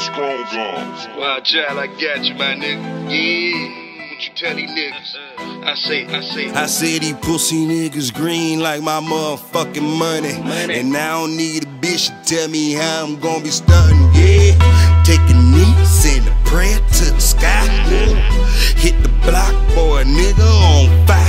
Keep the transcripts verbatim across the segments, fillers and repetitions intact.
Wild child, I got you, my nigga. Yeah, what you tell these niggas? I say, I say. I say these pussy niggas green like my motherfucking money. money. And I don't need a bitch to tell me how I'm gonna be stunting. Yeah, take a knee, send a prayer to the sky. Hit the block, boy, nigga on fire.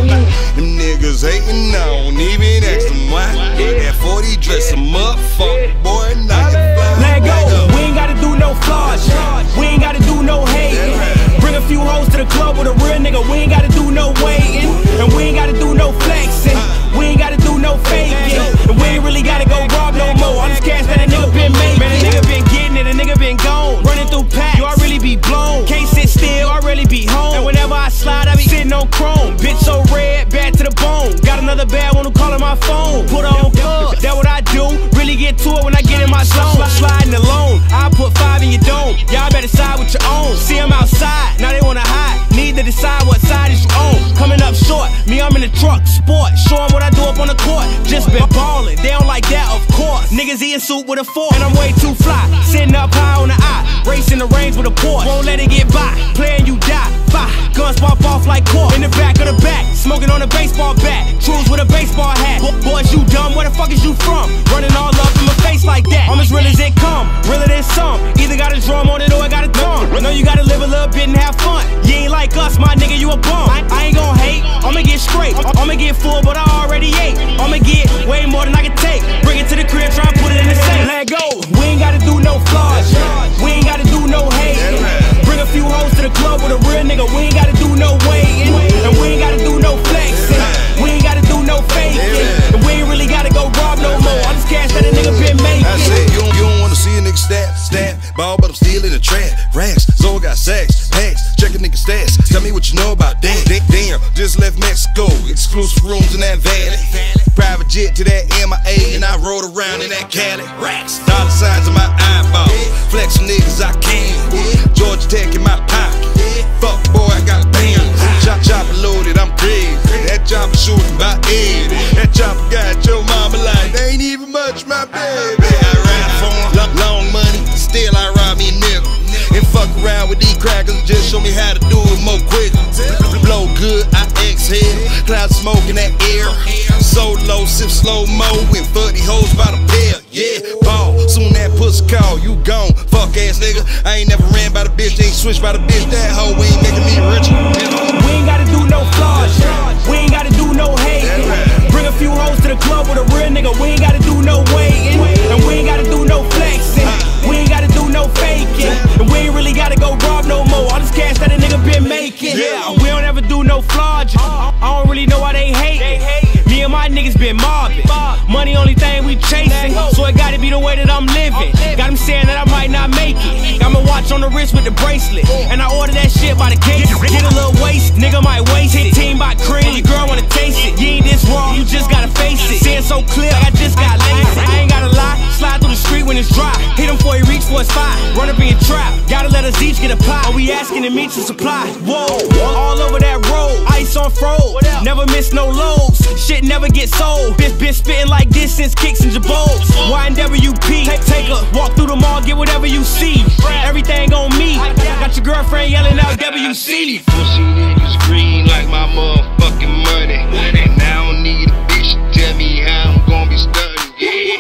Them niggas hating, I don't even ask them why. That forty dress them up, fuck, boy, knock it fly. Let go, we ain't gotta do no flaws. We ain't gotta do no hating. Bring a few hoes to the club with a real nigga. We ain't gotta do no waiting. And we ain't gotta do no flexing. We ain't gotta do no faking. And we ain't really gotta go rob no more. All this cash that a nigga been making. Man, a nigga been getting it, a nigga been gone. Running through packs, you I really be blown. Can't sit still, I really be home. And whenever I slide, I be sitting on chrome. Bitch so red, bad to the bone. Got another bad one who calling my phone. Put her on club, that what I do. Really get to it when I get in my zone. Sliding alone, I put five in your dome. Y'all better side with your own. See them outside, now they wanna hide. Need to decide what side is you on. Coming up short, me I'm in the truck, sport. Show them what I do up on the court. Just been ballin', they don't like that, of course. Niggas eating soup with a fork, and I'm way too fly. Sitting up high on the eye, racing the range with a Porsche. Won't let it get by, playing you die. Bye. Guns pop off like cork. In the back of the back, smoking on a baseball bat. Trues with a baseball hat. Boys, you dumb, where the fuck is you from? Running all up in my face like that. I'm as real as it come, realer than some. Either got a drum on it or I got a thumb. Know you gotta live a little bit and have fun. You ain't like us, my nigga, you a bum. I, I ain't gon' hate, I'ma get straight. I'ma get full, but I already ate. I'ma get way more than I can take. Bring it to the crib, try and put it in the safe. Let go, we ain't gotta do no flaws. We ain't gotta do no hating. Bring a few hoes to the club with a real nigga. We ain't gotta do no waiting. And we ain't gotta do no flexing. We ain't gotta do no faking. And we ain't really gotta go rob no more. All this cash that a nigga been making. I said you don't, you don't wanna see a nigga stab, stab, ball, but I'm still in the trap. Racks, so I got sacks, packs, check a nigga stats. Tell me what you know about that. Damn, just left Mexico, exclusive rooms in that valley. Private jet to that M I A, and I rode around in that Cali. Racks, dollar signs in my eyeball, flex some niggas I can. Georgia Tech in my pocket. Fuck boy, I got a band. Chop chopper loaded, I'm crazy. That chopper shooting by eighty. That chopper got your mama like, they ain't even much, my baby. I ride for long, long money, still I rob me a nigga. And fuck around with these crackers, just show me how to do it more quick. Blow good, I exhale. Cloud smoke in that air. So low, sip slow mo. And thirty hoes by the pair. Yeah, ball. Soon that pussy call, you gone. Fuck ass nigga. I ain't never ran by the bitch, ain't switched by the bitch. That hoe ain't making me rich. We ain't gotta do no flaws. We ain't gotta do no hating. Bring a few hoes to the club with a real nigga. We ain't gotta do no waiting. And we ain't gotta do no flexing. We ain't gotta do no faking. And we ain't really gotta go rob no more. All this cash that a nigga been making. Yeah, we don't ever do no flaws. I don't really know why they hating. Me and my niggas been mobbing. Money only thing we chasing. So it gotta be the way that I'm living. Got them saying that I might not make it. Got my watch on the wrist with the bracelet. And I order that shit by the case. Get a little waste, nigga might waste it. Team by cream, your girl wanna taste it. You ain't this wrong, you just gotta face it. Seeing so clear, like I just got lazy. I ain't gotta lie, slide through the street when it's dry. Hit him before he reach for his spot. Run up in your trap, gotta let us each get a pie. Or we asking to meet your supply. Whoa, all over that road, ice on froze. Never miss no loads, shit never gets sold. Bitch been spitting like distance, kicks and jabos. Y N W P, take, take a walk through the mall, get whatever you see. Everything on me, got your girlfriend yelling out W C. Pussy niggas green like my motherfucking money. And I don't need a bitch to tell me how I'm gonna be stunting.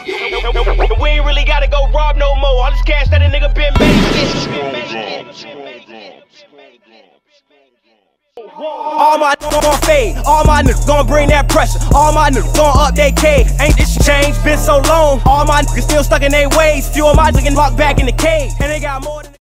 Yeah. We ain't really gotta go rob no more. All this cash that a nigga been making. All my niggas gon' fade, all my niggas gon' bring that pressure. All my niggas gon' up they cave. Ain't this change been so long? All my niggas still stuck in their ways. Few of my niggas locked back in the cave, and they got more than